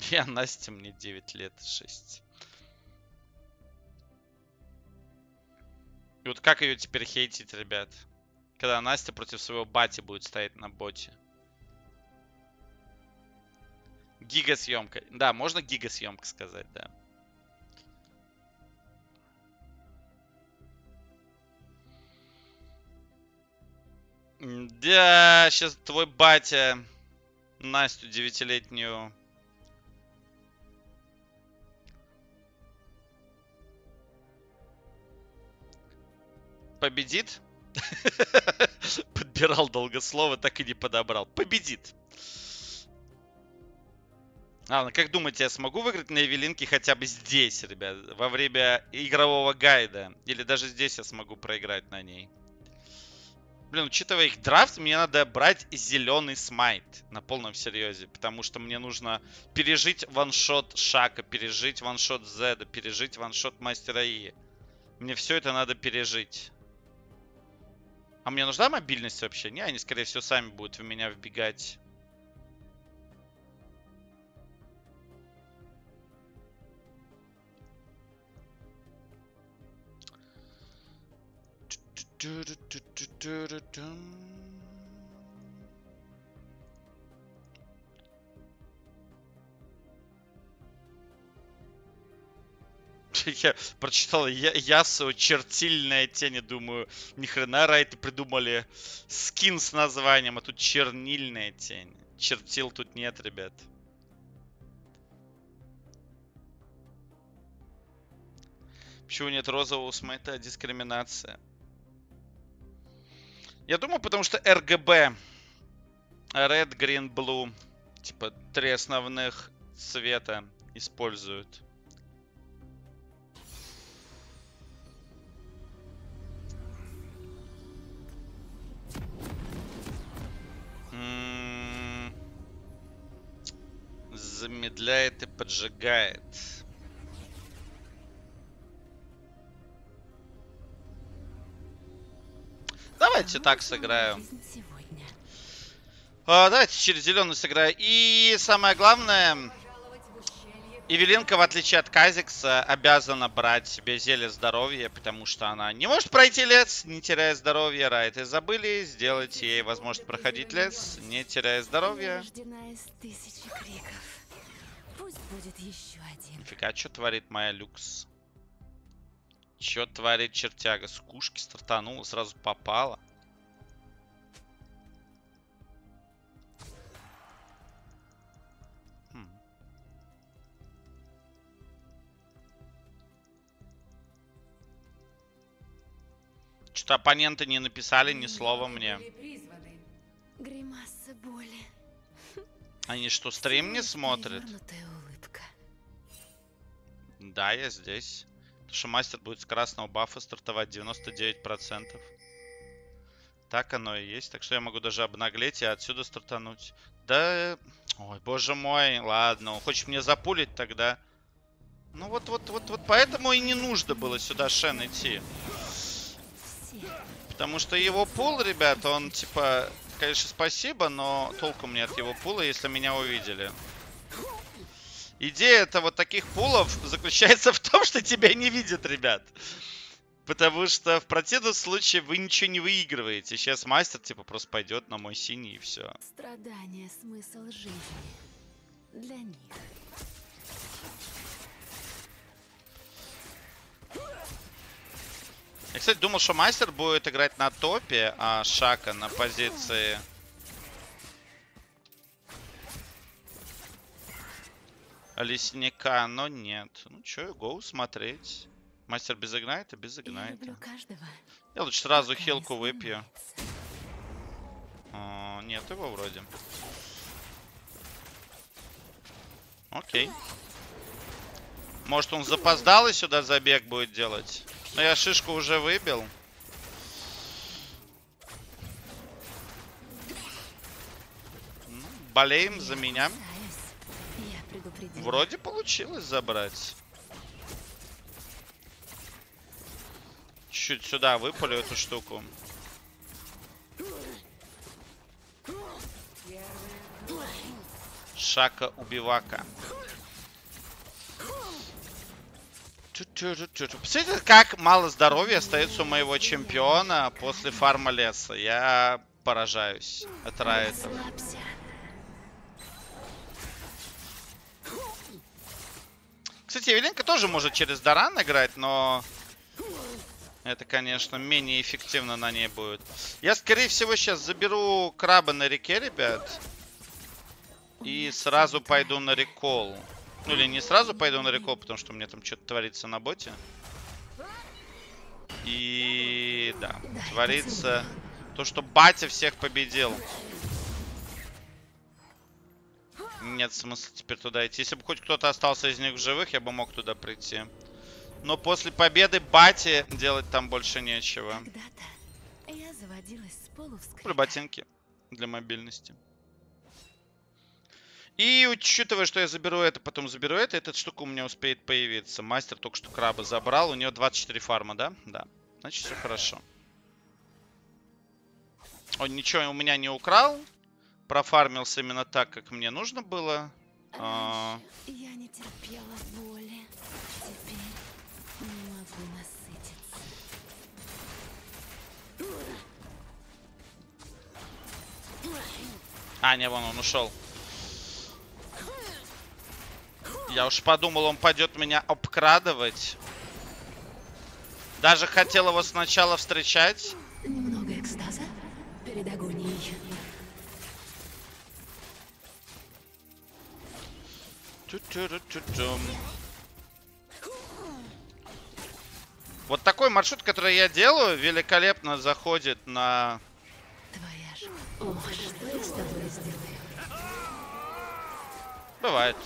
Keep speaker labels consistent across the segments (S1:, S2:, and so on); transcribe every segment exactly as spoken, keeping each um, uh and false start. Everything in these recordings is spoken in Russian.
S1: Я Настя, мне девять лет, шесть. И вот как ее теперь хейтить, ребят? Когда Настя против своего бати будет стоять на боте. Гигасъемка. Да, можно гигасъемка сказать, да. Да, сейчас твой батя Настю девятилетнюю победит. Подбирал долго слово, так и не подобрал. Победит. А, ну как думаете, я смогу выиграть на Эвелинке хотя бы здесь, ребят, во время игрового гайда? Или даже здесь я смогу проиграть на ней? Блин, учитывая их драфт, мне надо брать зеленый смайт на полном серьезе. Потому что мне нужно пережить ваншот Шака, пережить ваншот Зеда, пережить ваншот Мастера И. Мне все это надо пережить. А мне нужна мобильность вообще? Не, они, скорее всего, сами будут в меня вбегать. Я прочитал я, Ясу, чертильная тень, и думаю, ни хрена райты придумали скин с названием, а тут чернильная тень. Чертил тут нет, ребят. Почему нет розового смайта? Дискриминация. Я думаю, потому что эр гэ бэ. Red, Green, Blue. Типа три основных цвета используют. М-м-м. Замедляет и поджигает. Давайте так сыграю. А, давайте через зеленый сыграю. И самое главное, Эвелинка, в отличие от Казикса, обязана брать себе зелье здоровья, потому что она не может пройти лес, не теряя здоровья. Райты забыли сделать ей возможность проходить лес, не теряя здоровья. Нифига, что творит моя люкс? Что творит чертяга? С кушки стартанула, сразу попала. Хм. Что-то оппоненты не написали ни слова мне. Они что, стрим не смотрят? Да, я здесь. Потому что мастер будет с красного бафа стартовать девяносто девять процентов. Так оно и есть. Так что я могу даже обнаглеть и отсюда стартануть. Да... Ой, боже мой. Ладно, хочешь мне запулить тогда? Ну вот, вот, вот, вот поэтому и не нужно было сюда Шен идти. Потому что его пул, ребят, он типа... Конечно, спасибо, но толку мне от его пула, если меня увидели. Идея это вот таких пулов заключается в том, что тебя не видят, ребят. Потому что в противном случае вы ничего не выигрываете. Сейчас мастер типа просто пойдет на мой синий и все.
S2: Страдание — смысл жизни для них.
S1: Я, кстати, думал, что мастер будет играть на топе, а Шака на позиции... лесника, но нет. Ну чё, гоу смотреть. Мастер без игнайта, без игнайта. Я лучше сразу хилку выпью. О, нет его вроде. Окей. Может, он запоздал и сюда забег будет делать? Но я шишку уже выбил. Болеем за меня. Вроде получилось забрать. Чуть сюда выпалю эту штуку. Шака убивака. Посмотрите, как мало здоровья остается у моего чемпиона после фарма леса. Я поражаюсь от райдов.
S2: Расслабься.
S1: Кстати, Эвелинка тоже может через Даран играть, но это, конечно, менее эффективно на ней будет. Я, скорее всего, сейчас заберу краба на реке, ребят. И сразу пойду на рекол. Ну, или не сразу пойду на рекол, потому что у меня там что-то творится на боте. И да, творится то, что батя всех победил. Нет смысла теперь туда идти. Если бы хоть кто-то остался из них в живых, я бы мог туда прийти. Но после победы бати делать там больше нечего.
S2: Когда-то я заводилась с полувскрипа.
S1: Про ботинки для мобильности. И учитывая, что я заберу это, потом заберу это, эта штука у меня успеет появиться. Мастер только что краба забрал. У него двадцать четыре фарма, да? Да. Значит, все хорошо. Он ничего у меня не украл. Профармился именно так, как мне нужно было. А...
S2: Я не терпела боли. Теперь не могу насытиться.
S1: А, не, вон он ушел. Я уж подумал, он пойдет меня обкрадывать. Даже хотел его сначала встречать.
S2: Немного экстаза перед агонией.
S1: Вот такой маршрут, который я делаю, великолепно заходит на...
S2: Твоя же. О, что я с тобой сделаю?
S1: Бывает.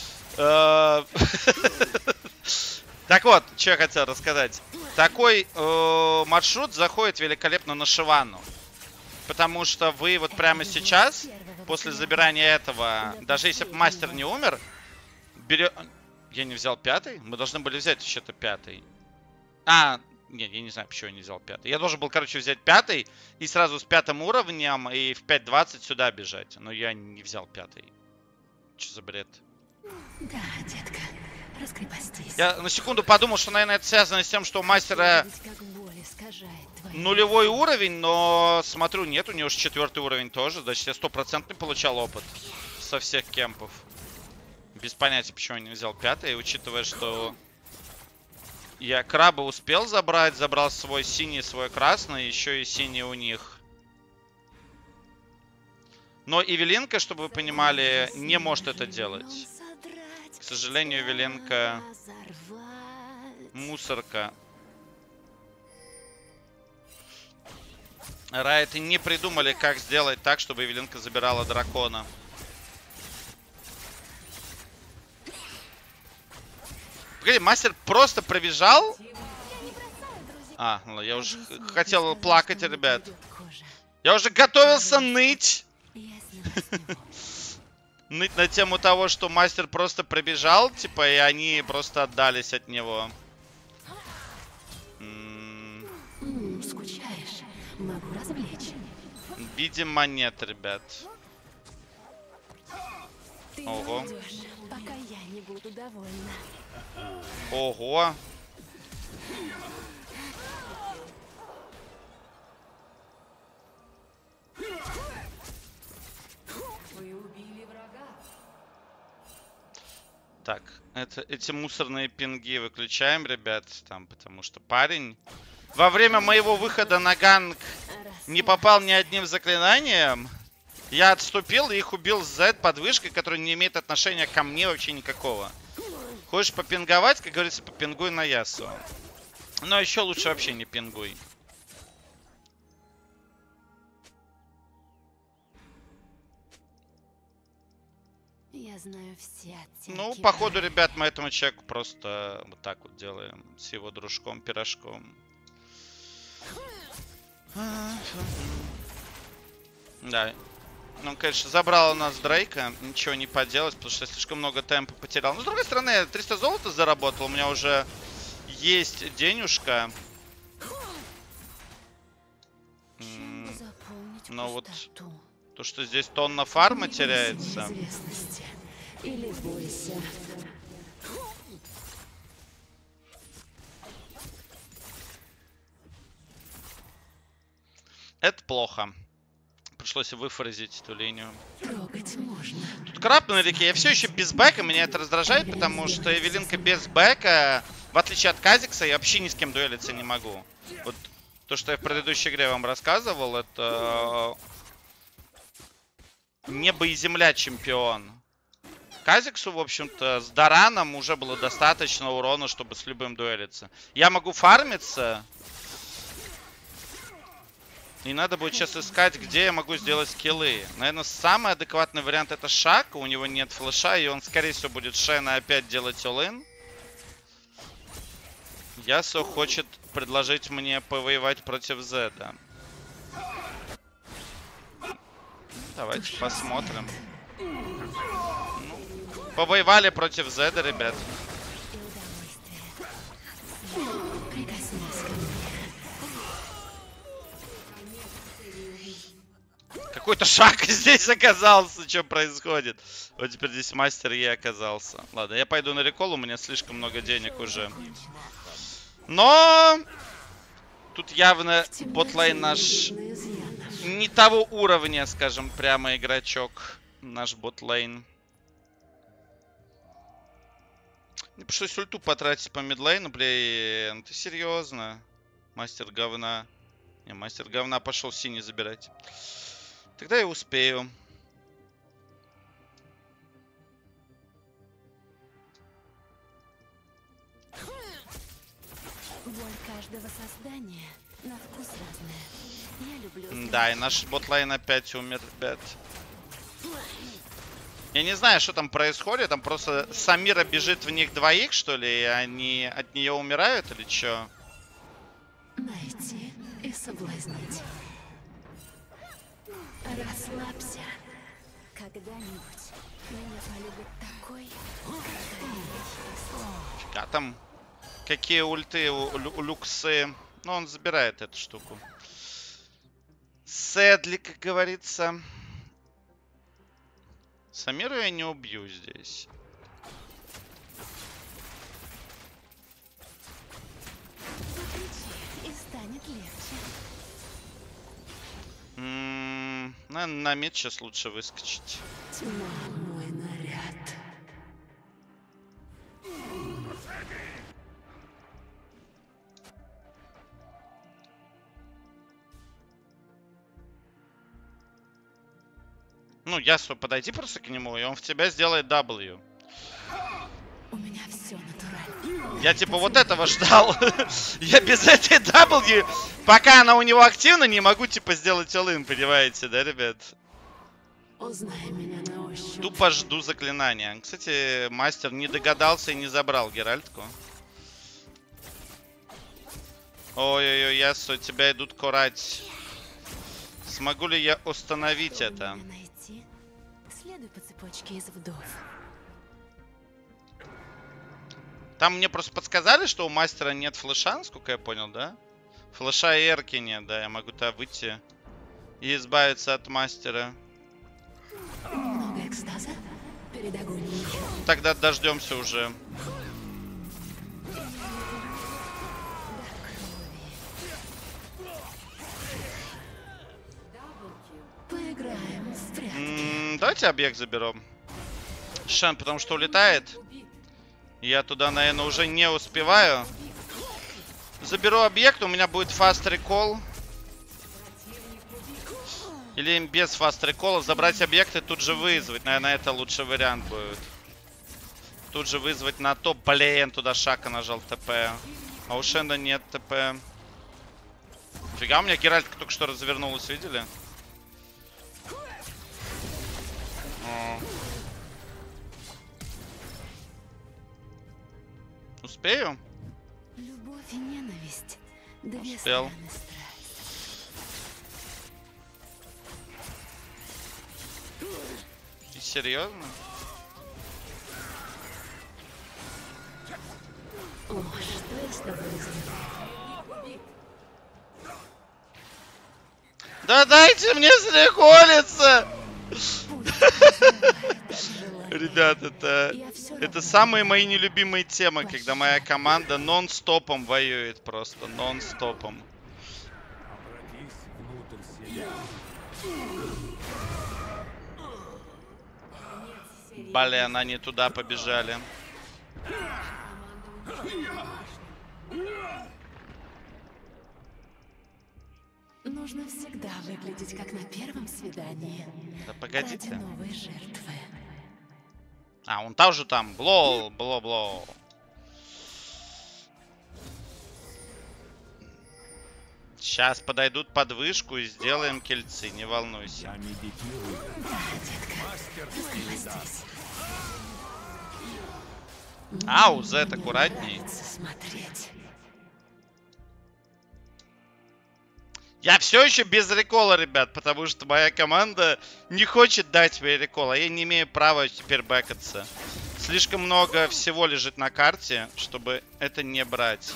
S1: Так вот, что я хотел рассказать. Такой маршрут заходит великолепно на Шивану. Потому что вы вот прямо сейчас, после забирания этого, даже если бы мастер не умер, берет... Я не взял пятый? Мы должны были взять вообще-то пятый. А, нет, я не знаю, почему я не взял пятый. Я должен был, короче, взять пятый и сразу с пятым уровнем и в пять двадцать сюда бежать. Но я не взял пятый. Что за бред?
S2: Да, детка, раскрепостись.
S1: Я на секунду подумал, что, наверное, это связано с тем, что у мастера нулевой уровень, но смотрю, нет, у него же четвертый уровень тоже. Значит, я стопроцентный получал опыт со всех кемпов. Без понятия, почему я не взял пятый, учитывая, что я краба успел забрать, забрал свой синий, свой красный, еще и синий у них. Но Эвелинка, чтобы вы понимали, не может это делать. К сожалению, Эвелинка мусорка. Райты не придумали, как сделать так, чтобы Эвелинка забирала дракона. Погоди, мастер просто пробежал? А, ну, я уже хотел плакать, ребят. Я уже готовился ныть. Ныть на тему того, что мастер просто пробежал, типа, и они просто отдались от него.
S2: М-м, скучаешь? Могу развлечь.
S1: Видимо, нет, ребят.
S2: Ты
S1: Ого.
S2: найдешь, пока я не буду довольна.
S1: Ого.
S2: Вы убили врага.
S1: Так, это, эти мусорные пинги выключаем, ребят, там, потому что парень во время моего выхода на ганг не попал ни одним заклинанием. Я отступил и их убил с Z под вышкой, которая не имеет отношения ко мне вообще никакого. Хочешь попинговать, как говорится, попингуй на Ясу. Но еще лучше вообще не пингуй.
S2: Я знаю все оттенки.
S1: Ну, походу, ребят, мы этому человеку просто вот так вот делаем. С его дружком-пирожком. Да. Ну, конечно, забрал у нас Дрейка. Ничего не поделать, потому что я слишком много темпа потерял. Но, с другой стороны, я триста золота заработал. У меня уже есть денежка. Но вот то, что здесь тонна фарма теряется.
S2: Или бойся.
S1: Это плохо. Пришлось выфразить эту линию.
S2: Трогать можно.
S1: Тут краб на реке. Я все еще без бэка. Меня это раздражает, потому что Эвелинка без бэка, в отличие от Казикса, я вообще ни с кем дуэлиться не могу. Вот то, что я в предыдущей игре вам рассказывал, это небо и земля чемпион. Казиксу, в общем-то, с Дараном уже было достаточно урона, чтобы с любым дуэлиться. Я могу фармиться. И надо будет сейчас искать, где я могу сделать скиллы. Наверное, самый адекватный вариант это Шак. У него нет флеша, и он, скорее всего, будет Шена опять делать all-in. Ясо хочет предложить мне повоевать против Зеда. Давайте посмотрим. Ну, повоевали против Зеда, ребят. Какой-то Шак здесь оказался. Что происходит? Вот теперь здесь мастер Е оказался. Ладно, я пойду на рекол. У меня слишком много денег уже. Но тут явно ботлейн наш не того уровня, скажем, прямо игрочок. Наш ботлейн. Мне пришлось ульту потратить по мидлейну, блин. Ты серьезно? Мастер говна. Не, мастер говна пошел синий забирать. Тогда я успею.
S2: Боль каждого создания на вкус разная. Я люблю.
S1: Да, и наш ботлайн опять умер, ребят. Я не знаю, что там происходит. Там просто Самира бежит в них двоих, что ли, и они от нее умирают или что?
S2: Найти и соблазнить. Расслабься. Когда-нибудь меня полюбит такой, какая есть.
S1: А там какие ульты у, у Люксы. Ну, он забирает эту штуку. Сэдли, как говорится. Самиру я не убью здесь.
S2: И станет легче.
S1: М-м, наверное, на мид сейчас лучше выскочить.
S2: Тьма мой наряд.
S1: Ну, Ясу, подойди просто к нему, и он в тебя сделает W.
S2: У меня все натурально.
S1: Я типа вот этого ждал. Я без этой W, пока она у него активна, не могу типа сделать all-in, понимаете, да, ребят?
S2: Узнай меня на ощупь.
S1: Тупо жду заклинания. Кстати, мастер не догадался и не забрал Геральтку. Ой-ой-ой, Ясу, тебя идут корать. Смогу ли я установить
S2: Чтобы
S1: это?
S2: меня найти, следуй по цепочке из вдов.
S1: Там мне просто подсказали, что у мастера нет флеша, насколько я понял, да? Флеша и эрки нет, да. Я могу тогда выйти и избавиться от мастера.
S2: Много экстаза перед агонией.
S1: Тогда дождемся уже.
S2: Поиграем в прятки.
S1: М-м, давайте объект заберем. Шен, потому что улетает. Я туда, наверное, уже не успеваю. Заберу объект, у меня будет fast recall. Или им без fast recall забрать объект и тут же вызвать. Наверное, это лучший вариант будет. Тут же вызвать на топ. Блин, туда Шака нажал ТП. А у Шена нет ТП. Фига, у меня Геральтка только что развернулась, видели? О. Успею?
S2: Любовь и ненависть. Две
S1: Успел.
S2: стороны страсти.
S1: Ты серьезно?
S2: О, что я с тобой сделала?
S1: Да дайте мне среколиться! Ребят, это, это самые мои нелюбимые темы, когда моя команда нон-стопом воюет просто, нон-стопом.
S3: Обратись внутрь
S1: Блин, они туда побежали.
S2: Нужно всегда выглядеть как на первом свидании.
S1: Да погодите.
S2: Ради новой жертвы.
S1: А, он тоже там. Блоу, бло, блоу. Сейчас подойдут под вышку и сделаем кельцы, не волнуйся.
S2: Да, детка. Здесь.
S1: Ау, Зет, аккуратней.
S2: Нравится смотреть.
S1: Я все еще без рекола, ребят, потому что моя команда не хочет дать мне рекол, а я не имею права теперь бэкаться. Слишком много всего лежит на карте, чтобы это не брать.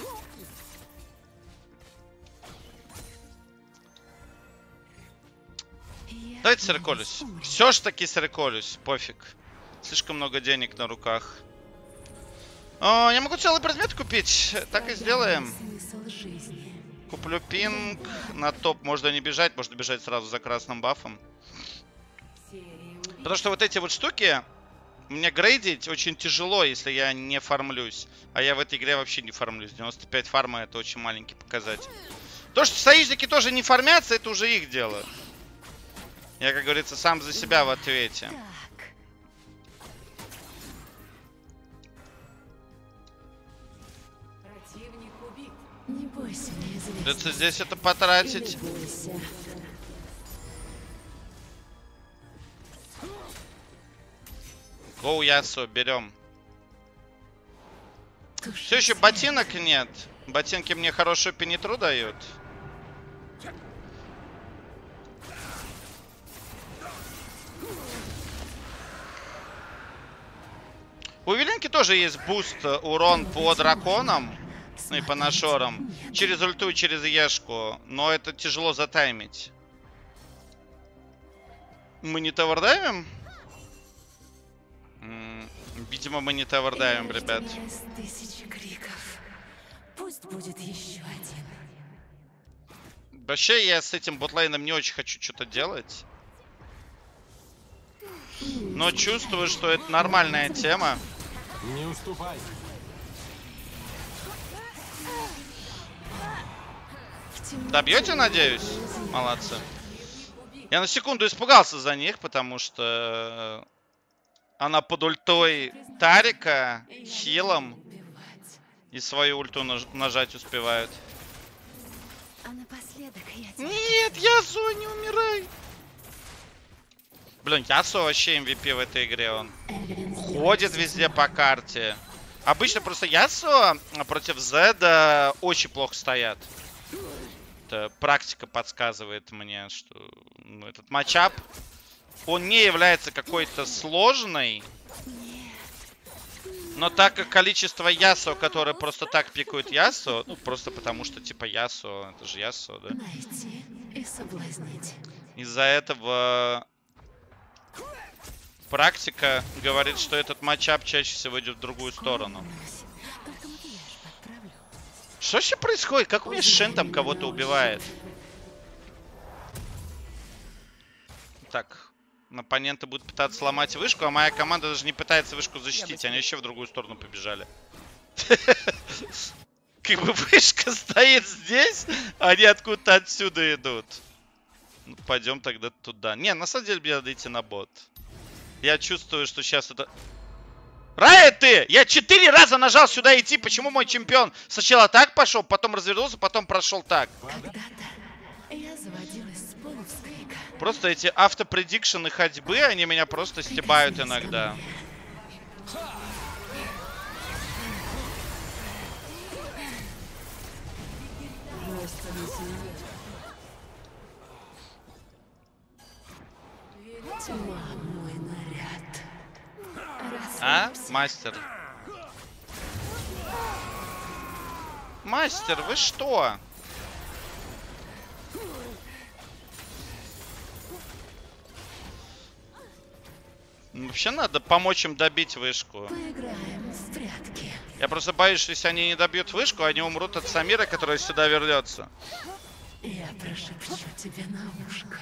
S2: Я
S1: Давайте среколюсь. Все ж таки среколюсь, пофиг. Слишком много денег на руках. О, я могу целый предмет купить. Так и сделаем.
S2: Смысл жизни.
S1: Куплю пинг. На топ можно не бежать. Можно бежать сразу за красным бафом. Потому что вот эти вот штуки мне грейдить очень тяжело, если я не фармлюсь. А я в этой игре вообще не фармлюсь. девяносто пять фарма — это очень маленький показатель. То, что союзники тоже не фармятся, это уже их дело. Я, как говорится, сам за себя в ответе.
S2: Так. Противник убит. Не бойся, неизвестно.
S1: Придется здесь это потратить.
S2: Не бойся.
S1: Гоу, Ясо, берем.
S2: Туши
S1: Все еще
S2: свет.
S1: ботинок нет. Ботинки мне хорошую пенитру дают. У Велинки тоже есть буст урон по драконам, ну и по нашорам. Через ульту и через ешку. Но это тяжело затаймить. Мы не тавердаймим? М, Видимо, мы не тавердаймим,
S2: Я
S1: ребят.
S2: рождена из тысячи криков. Пусть будет еще один.
S1: Вообще, я с этим ботлейном не очень хочу что-то делать. Но чувствую, что это нормальная тема.
S3: Не уступай.
S2: В темноте
S1: Добьете, надеюсь? Молодцы. Я на секунду испугался за них, потому что она под ультой Тарика, хилом,
S2: убивать.
S1: и свою ульту наж- нажать успевают.
S2: А напоследок я тебя...
S1: Нет, Ясо, не умирай! Блин, Ясо вообще эм ви пи в этой игре, он
S2: Эвелин
S1: ходит везде по карте. Обычно просто Ясо против Зеда очень плохо стоят. Это практика подсказывает мне, что ну, этот матчап, он не является какой-то сложной. Но так как количество Ясо, которые просто так пикают Ясо, ну просто потому что типа Ясо, это же Ясо, да?
S2: найти и соблазнить.
S1: Из-за этого практика говорит, что этот матчап чаще всего идет в другую сторону.
S2: Волнуюсь. Только макияж подправлю.
S1: Что вообще происходит? Как у меня Шен там кого-то убивает? Так, оппоненты будут пытаться сломать вышку, а моя команда даже не пытается вышку защитить. Они еще в другую сторону побежали. Как бы вышка стоит здесь, а они откуда-то отсюда идут. Ну, пойдем тогда туда. Не, на самом деле мне надо идти на бот. Я чувствую, что сейчас это... Рая ты! Я четыре раза нажал сюда идти. Почему мой чемпион сначала так пошел, потом развернулся, потом прошел так?
S2: Когда-то я заводилась с полускрика.
S1: Просто эти автопредикшены ходьбы, они меня просто стебают иногда.
S2: Тьма мой наряд.
S1: А,
S2: Расслабься.
S1: мастер? Мастер, вы что? Ну, вообще надо помочь им добить вышку.
S2: Поиграем в прятки.
S1: Я просто боюсь, что если они не добьют вышку, они умрут от Самира, который сюда вернется.
S2: Я прошепчу тебе на ушко.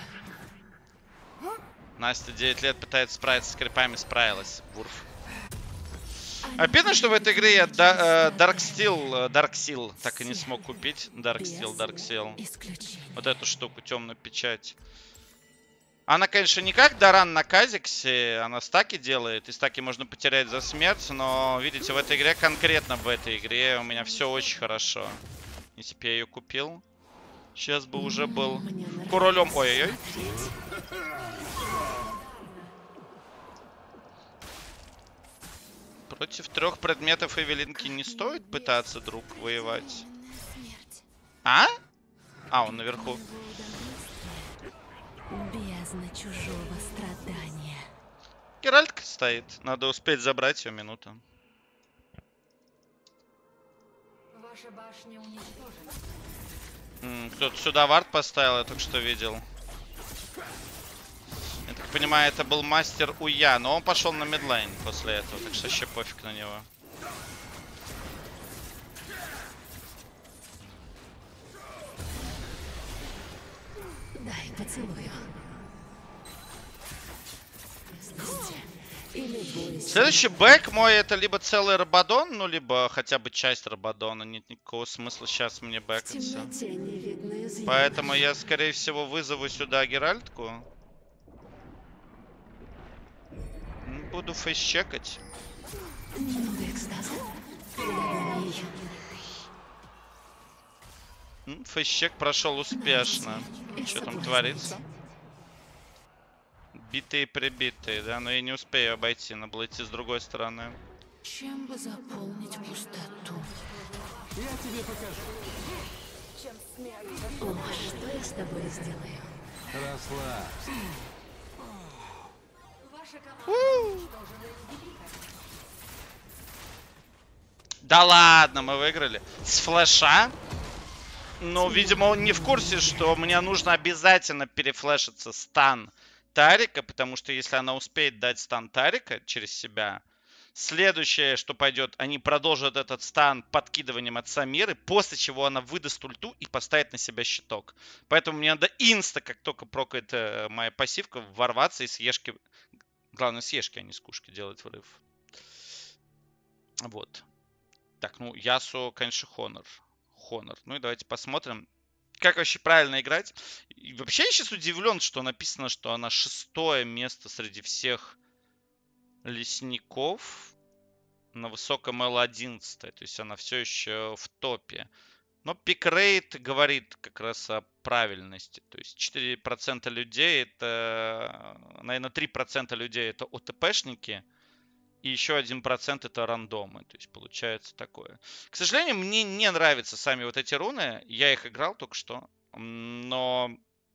S1: Настя девять лет пытается справиться с крипами, справилась. Вурф. Обидно, что в этой игре я Dark Steel, Dark Seal так и не смог купить. Dark Steel, Dark Seal. Вот эту штуку, темную печать. Она, конечно, не как Даран на Казиксе, она стаки делает, и стаки можно потерять за смерть, но, видите, в этой игре, конкретно в этой игре, у меня все очень хорошо. Если бы я ее купил, сейчас бы уже был королем. Ой-ой-ой. Против трех предметов Эвелинки не стоит пытаться, друг, воевать. А? А, он наверху.
S2: Бездна чужого страдания.
S1: Геральтка стоит. Надо успеть забрать ее минуту.
S2: Ваша башня уничтожена.
S1: Кто-то сюда вард поставил, я только что видел. Я так понимаю, это был мастер Уя, но он пошел на мидлейн после этого, так что вообще пофиг на него.
S2: Дай поцелую.
S1: Следующий бэк мой это либо целый Рабадон, ну либо хотя бы часть Рабадона. Нет никакого смысла сейчас мне бэкаться. Поэтому я скорее всего вызову сюда Геральтку. Буду фейс-чекать. Фейс-чек прошел успешно. Что там творится? Битые прибитые, да, но я не успею обойти, надо было идти с другой стороны.
S2: Чем бы заполнить пустоту?
S3: Я тебе покажу.
S2: О, что я с тобой сделаю?
S3: Расслабься.
S1: Да ладно, мы выиграли. С флеша? Ну, видимо, он не в курсе, что мне нужно обязательно перефлешиться стан Тарика, потому что если она успеет дать стан Тарика через себя, следующее, что пойдет, они продолжат этот стан подкидыванием от Самиры, после чего она выдаст ульту и поставит на себя щиток. Поэтому мне надо инста, как только прокает э, моя пассивка, ворваться и с ешки... Главное, с ешки, а не с кушки делать врыв. Вот. Так, ну, Ясу, конечно, Хонор. Хонор. Ну и давайте посмотрим, как вообще правильно играть. И вообще я сейчас удивлен, что написано, что она шестое место среди всех лесников на высоком эл одиннадцать. То есть она все еще в топе. Но пикрейт говорит как раз о правильности. То есть четыре процента людей это, наверное, три процента людей это ОТПшники. И еще один процент это рандомы. То есть получается такое. К сожалению, мне не нравятся сами вот эти руны. Я их играл только что. Но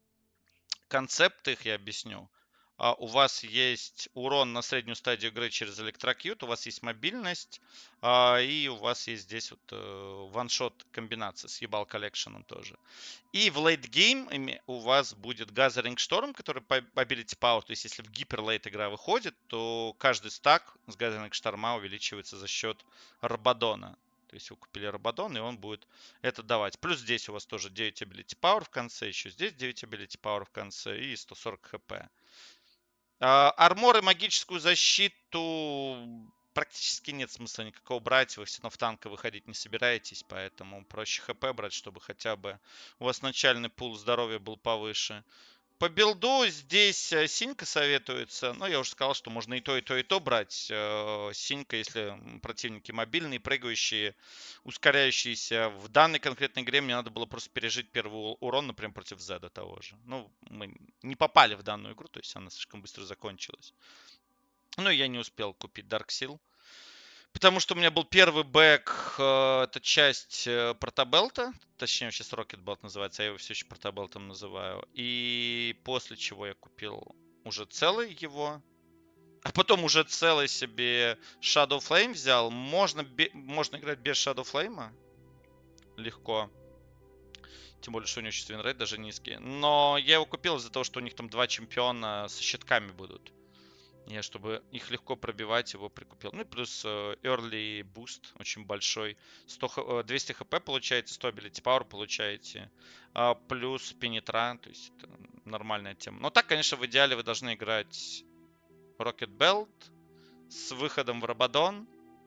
S1: концепт их я объясню. У вас есть урон на среднюю стадию игры через электрокьют. У вас есть мобильность. И у вас есть здесь вот ваншот комбинация с ебал коллекшеном тоже. И в лейт гейм у вас будет Gathering Storm, который по Ability Power. То есть если в гиперлейт игра выходит, то каждый стак с Gathering Storm увеличивается за счет Рабадона. То есть вы купили Рабадон, и он будет это давать. Плюс здесь у вас тоже девять Ability Power в конце. Еще здесь девять Ability Power в конце. И сто сорок хп. Армор и магическую защиту практически нет смысла никакого брать. Вы все равно в танка выходить не собираетесь. Поэтому проще хп брать, чтобы хотя бы у вас начальный пул здоровья был повыше. По билду здесь синька советуется. Но я уже сказал, что можно и то, и то, и то брать. Синька, если противники мобильные, прыгающие, ускоряющиеся. В данной конкретной игре мне надо было просто пережить первый урон, например, против Зеда того же. Ну, мы не попали в данную игру, то есть она слишком быстро закончилась. Ну, я не успел купить Dark Seal. Потому что у меня был первый бэк, э, это часть э, Протобелта, точнее сейчас Рокетбелт называется, я его все еще Протобелтом называю. И после чего я купил уже целый его, а потом уже целый себе Shadow Flame взял. Можно, можно играть без Shadow Flame, легко. Тем более, что у него сейчас винрейт даже низкий. Но я его купил из-за того, что у них там два чемпиона со щитками будут. Я, чтобы их легко пробивать, его прикупил. Ну и плюс э, early boost очень большой. сто, х- э, двести хп получаете, сто ability power получаете. а, плюс пенетра, то есть это нормальная тема. Но так, конечно, в идеале вы должны играть Rocket Belt с выходом в Рабадон.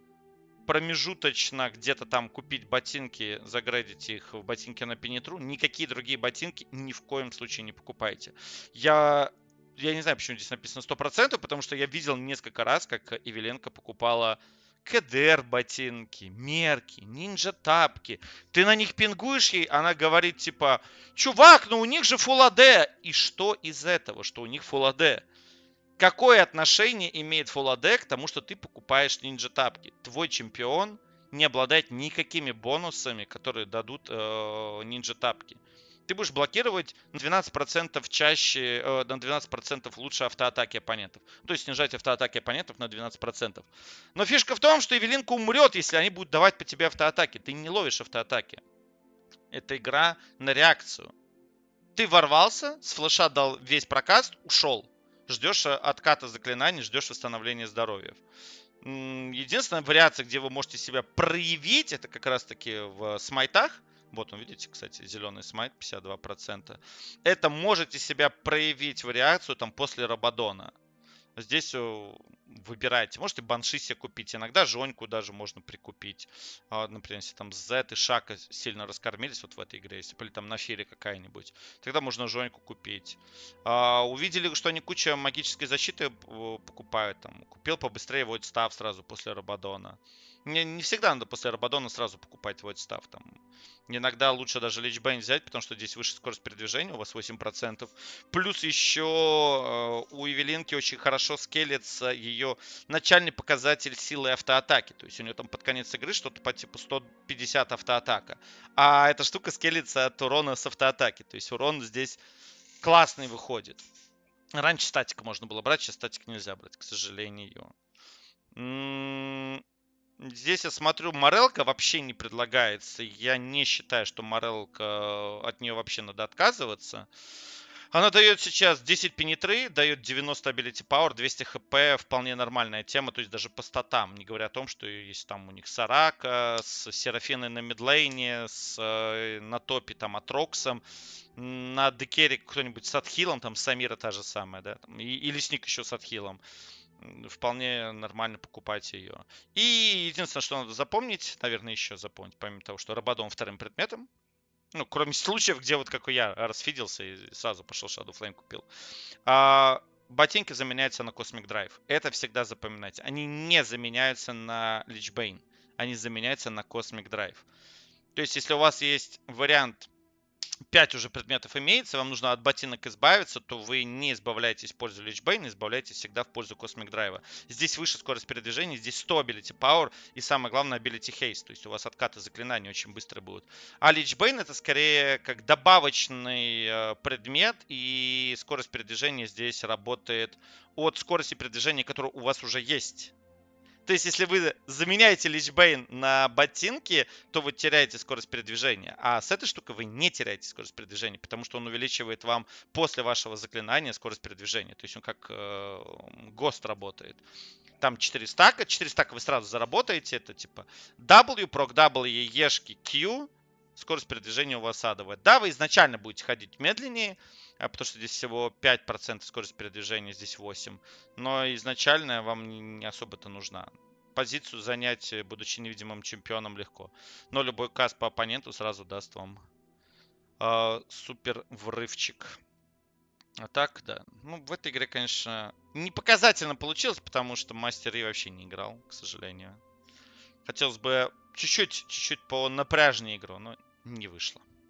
S1: Промежуточно где-то там купить ботинки, загрейдить их в ботинки на пенетру. Никакие другие ботинки ни в коем случае не покупайте. Я, я не знаю, почему здесь написано сто процентов, потому что я видел несколько раз, как Ивеленко покупала КДР ботинки, мерки, нинджа тапки. Ты на них пингуешь ей, она говорит типа, чувак, ну у них же Full эй ди. И что из этого, что у них Full эй ди? Какое отношение имеет Full эй ди к тому, что ты покупаешь нинджа тапки? Твой чемпион не обладает никакими бонусами, которые дадут э, нинджа тапки. Ты будешь блокировать на двенадцать процентов чаще, э, на двенадцать процентов лучше автоатаки оппонентов. То есть снижать автоатаки оппонентов на двенадцать процентов. Но фишка в том, что Эвелинка умрет, если они будут давать по тебе автоатаки. Ты не ловишь автоатаки. Это игра на реакцию. Ты ворвался, с флеша дал весь прокаст, ушел. Ждешь отката заклинаний, ждешь восстановления здоровья. Единственная вариация, где вы можете себя проявить, это как раз таки в смайтах. Вот он, видите, кстати, зеленый смайт, пятьдесят два процента. Это можете себя проявить в реакцию там после Рабадона. Здесь выбирайте. Можете банши себе купить. Иногда Жоньку даже можно прикупить. Например, если там Зет и Шака сильно раскормились вот в этой игре. Если были там на фере какая-нибудь. Тогда можно Жоньку купить. Увидели, что они куча магической защиты покупают. Там, купил побыстрее Void Staff сразу после Рабадона. Не, не всегда надо после Рабадона сразу покупать Void Staff. Там. Иногда лучше даже Личбейн взять, потому что здесь выше скорость передвижения, у вас восемь процентов. Плюс еще э, у Эвелинки очень хорошо скелется ее начальный показатель силы автоатаки. То есть у нее там под конец игры что-то по типу сто пятьдесят автоатака. А эта штука скелится от урона с автоатаки. То есть урон здесь классный выходит. Раньше статика можно было брать, сейчас статик нельзя брать, к сожалению. М-м- Здесь я смотрю, Морелка вообще не предлагается. Я не считаю, что Морелка, от нее вообще надо отказываться. Она дает сейчас десять пенетры, дает девяносто ability power, двести хп, вполне нормальная тема, то есть даже по статам, не говоря о том, что есть там у них Сарака, с Серафиной на мидлейне, с, на топе там Атроксом, на декере кто-нибудь с Атхилом, там Самира та же самая, да, там, и, и Лесник еще с Атхилом. Вполне нормально покупать ее. И единственное, что надо запомнить, наверное, еще запомнить, помимо того, что Рабадон вторым предметом, ну, кроме случаев, где вот как и я расфиделся и сразу пошел Shadow Flame купил, а, ботинки заменяются на Cosmic Drive. Это всегда запоминайте. Они не заменяются на Lich Bane. Они заменяются на Cosmic Drive. То есть, если у вас есть вариант пять уже предметов имеется, вам нужно от ботинок избавиться, то вы не избавляетесь в пользу Lich Bane, избавляетесь всегда в пользу Cosmic Drive. Здесь выше скорость передвижения, здесь сто ability power и самое главное ability haste, то есть у вас откаты заклинаний очень быстро будут. А Lich Bane это скорее как добавочный э, предмет, и скорость передвижения здесь работает от скорости передвижения, которая у вас уже есть. То есть, если вы заменяете Lich Bane на ботинки, то вы теряете скорость передвижения. А с этой штукой вы не теряете скорость передвижения, потому что он увеличивает вам после вашего заклинания скорость передвижения. То есть он как э, ГОСТ работает. Там четыре стака. четыре стака вы сразу заработаете. Это типа W, прок W, Ешки, Q. Скорость передвижения у вас адовая. Да, вы изначально будете ходить медленнее, потому что здесь всего пять процентов скорость передвижения, здесь восемь процентов. Но изначально вам не особо-то нужна. Позицию занять, будучи невидимым чемпионом, легко. Но любой каст по оппоненту сразу даст вам э, супер врывчик. А так, да. Ну, в этой игре, конечно, не показательно получилось, потому что Мастер Yi вообще не играл, к сожалению. Хотелось бы чуть-чуть, чуть-чуть по напряжнее игру, но не вышло.